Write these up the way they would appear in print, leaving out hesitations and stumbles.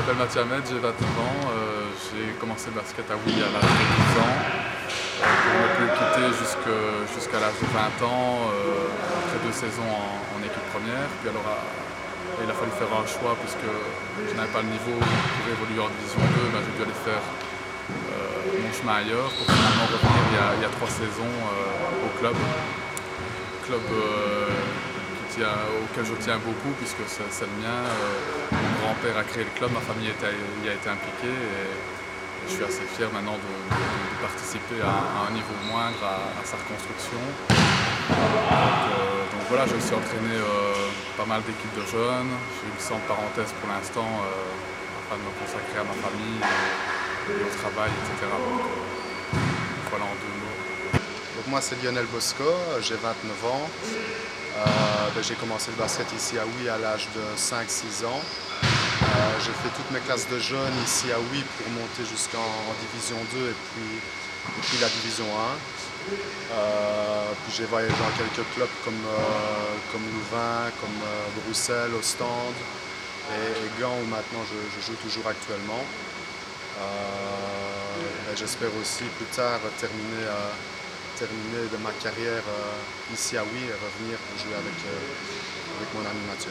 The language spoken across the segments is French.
m'appelle Mathieu Ahmed, j'ai 29 ans. J'ai commencé le basket à Houy à l'âge de 10 ans. Pour ne plus le quitter jusqu'à l'âge de 20 ans, après 2 saisons en équipe première. Puis alors, il a fallu faire un choix puisque je n'avais pas le niveau pour évoluer en division 2. J'ai dû aller faire mon chemin ailleurs pour finalement revenir il y a 3 saisons au club. Auquel je tiens beaucoup puisque c'est le mien. Mon grand-père a créé le club, ma famille y a été impliquée et je suis assez fier maintenant de participer à un niveau moindre à sa reconstruction. Donc voilà, j'ai aussi entraîné pas mal d'équipes de jeunes. J'ai eu le sang de parenthèse pour l'instant afin de me consacrer à ma famille et au travail, etc. Donc voilà en 2 mots. Donc moi c'est Lionel Bosco, j'ai 29 ans. J'ai commencé le basket ici à Houy à l'âge de 5-6 ans. J'ai fait toutes mes classes de jeunes ici à Houy pour monter jusqu'en division 2 et puis la division 1. Puis j'ai voyagé dans quelques clubs comme Louvain, comme Bruxelles, Ostende et Gand où maintenant je joue toujours actuellement. J'espère aussi plus tard terminer de ma carrière ici à Houy et revenir pour jouer avec mon ami Mathieu.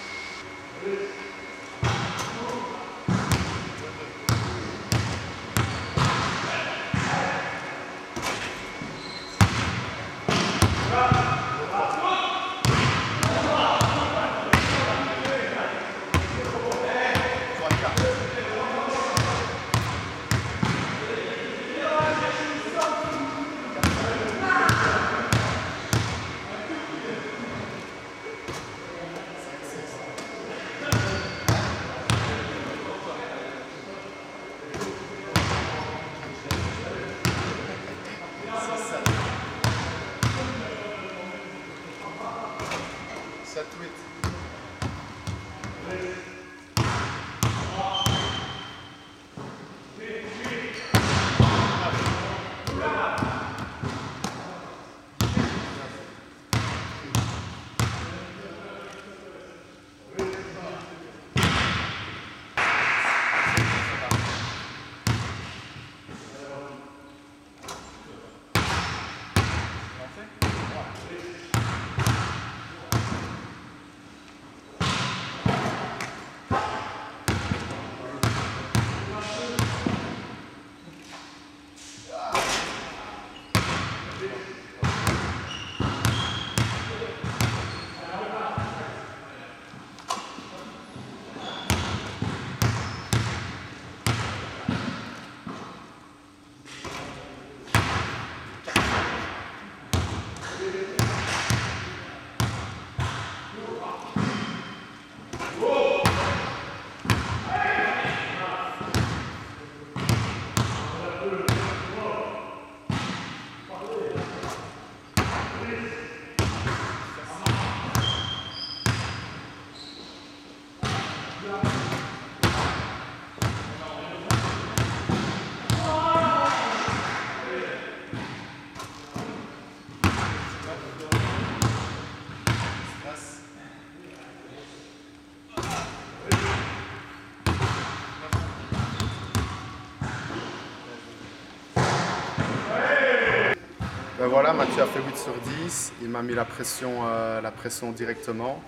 Ben voilà, Mathieu a fait 8 sur 10, il m'a mis la pression directement.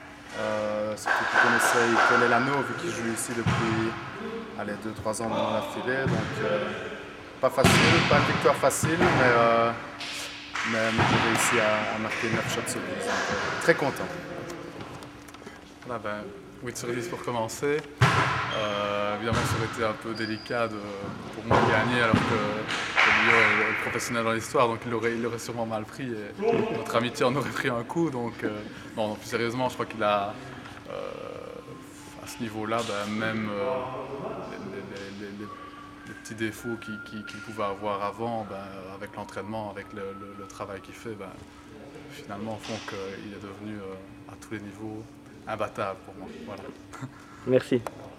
Surtout il connaît l'anneau vu qu'il joue ici depuis 2-3 ans dans la filée. Donc pas facile, pas une victoire facile, mais j'ai réussi à marquer 9 shots sur 10. Donc, très content. Voilà, 8 sur 10 pour commencer. Évidemment, ça aurait été un peu délicat pour moi de gagner alors que Lio est le professionnel dans l'histoire, donc il aurait sûrement mal pris et notre amitié en aurait pris un coup. Donc, non, plus sérieusement, je crois qu'il a, à ce niveau-là, même les petits défauts qu'il pouvait avoir avant, avec l'entraînement, avec le travail qu'il fait, finalement font qu'il est devenu à tous les niveaux imbattable pour moi. Voilà. Merci.